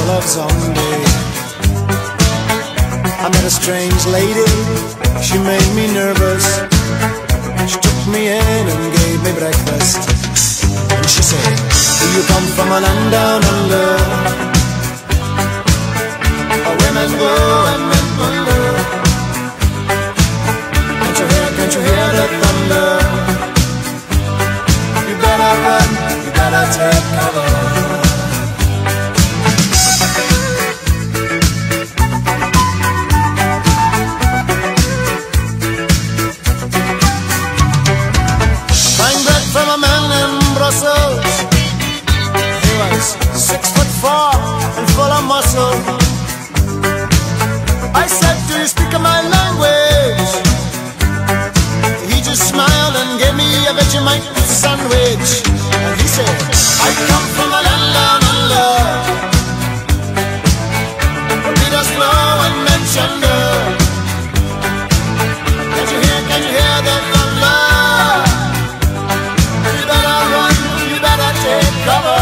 love zombie. I met a strange lady, she made me nervous. She took me in and gave me breakfast. And she said, do you come from a land down under, where women go and men wonder? Can't you hear the thunder? You better run, you better take cover. He was 6'4" and full of muscle. I said, do you speak my language? He just smiled and gave me a Vegemite sandwich. And he said, I come from a land down under, where Peter's flow and men chunder. Can't you hear the thunder? You better run, you better take cover.